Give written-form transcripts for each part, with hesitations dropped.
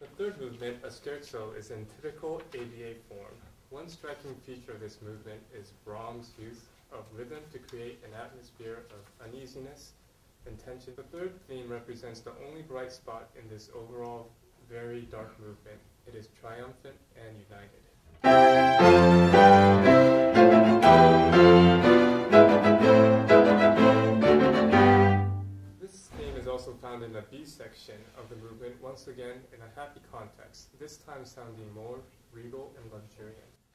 The third movement, a scherzo, is in typical ABA form. One striking feature of this movement is Brahms' use of rhythm to create an atmosphere of uneasiness and tension. The third theme represents the only bright spot in this overall very dark movement. It is triumphant and united. This theme is also found in the B section of the movement, once again in a happy context, this time sounding more regal and luxuriant.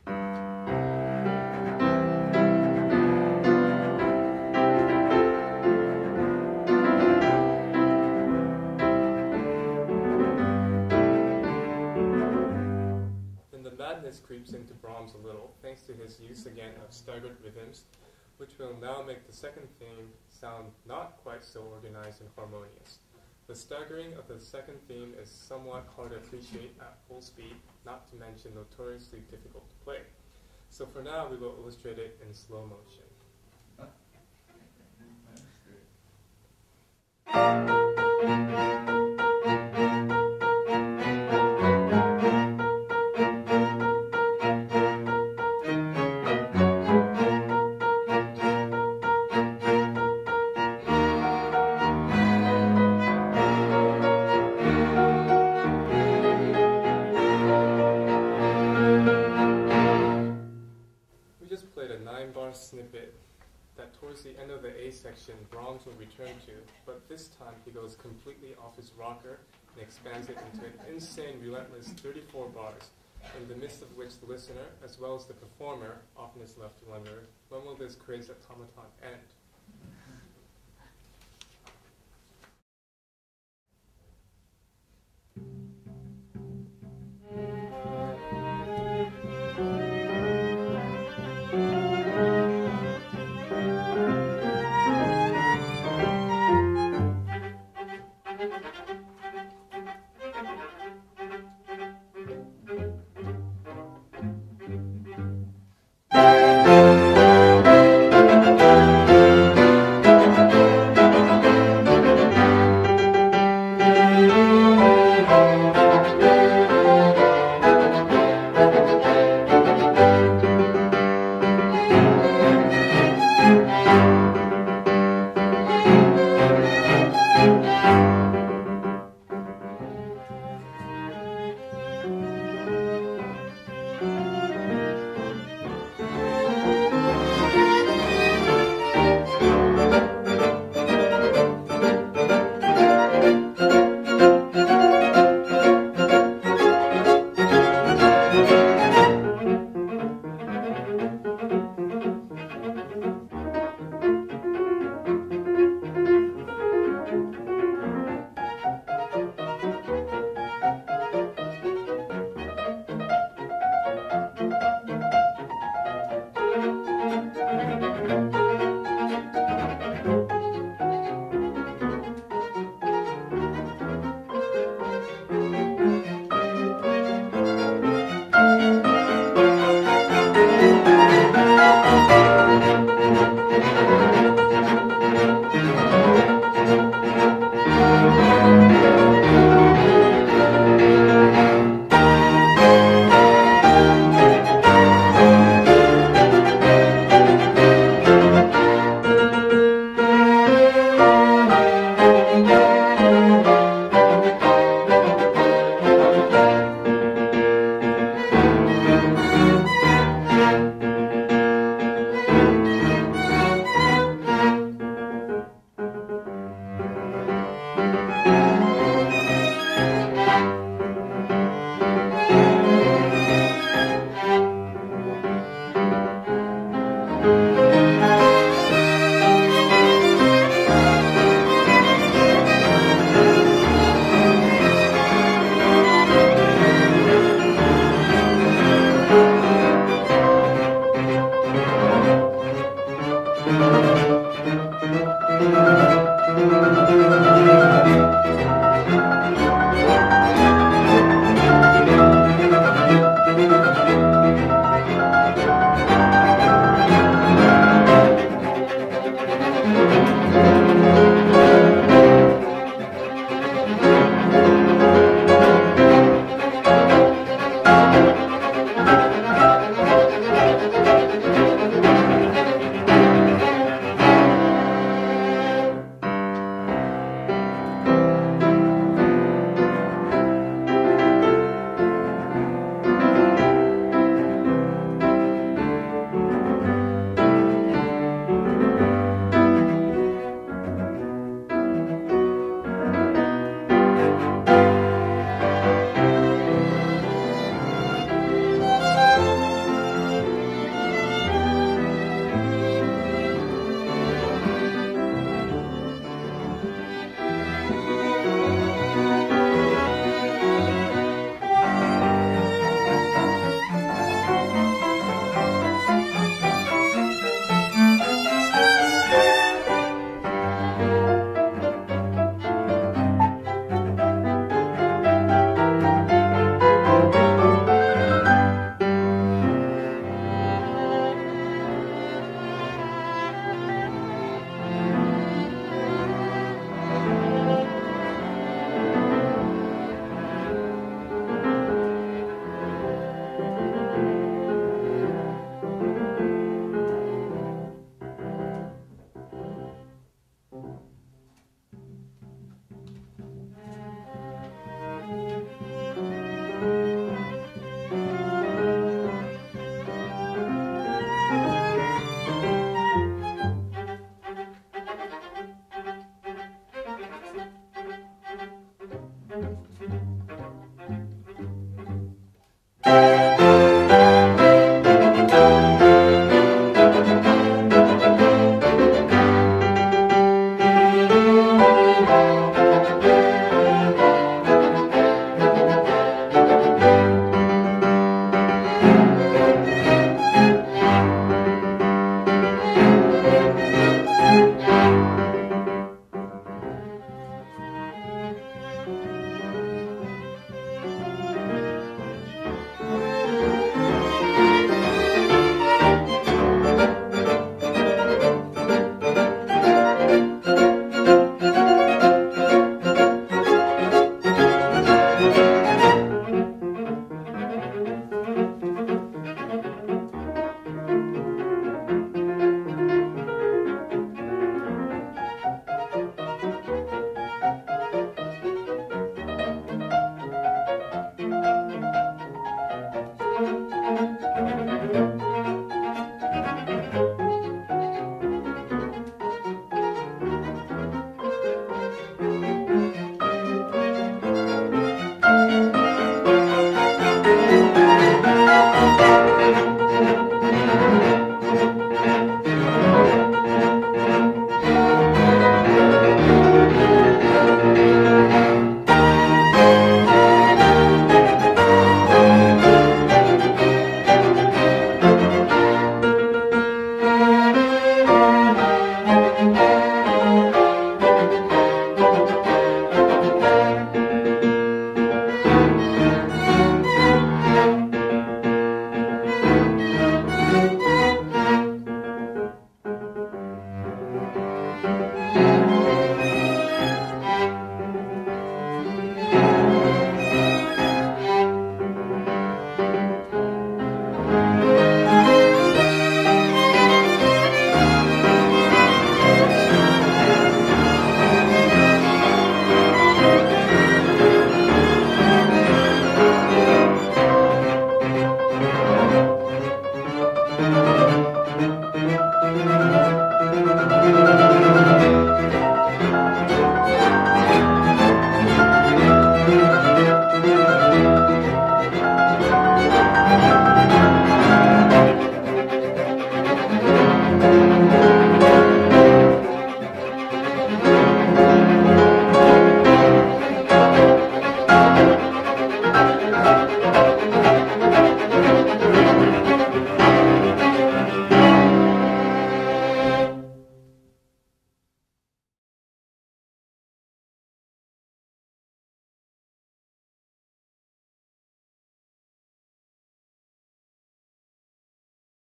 Madness creeps into Brahms a little, thanks to his use again of staggered rhythms, which will now make the second theme sound not quite so organized and harmonious. The staggering of the second theme is somewhat hard to appreciate at full speed, not to mention notoriously difficult to play. So for now, we will illustrate it in slow motion. Snippet that towards the end of the A section Brahms will return to, but this time he goes completely off his rocker and expands it into an insane, relentless 34 bars, in the midst of which the listener, as well as the performer, often is left to wonder, when will this crazed automaton end?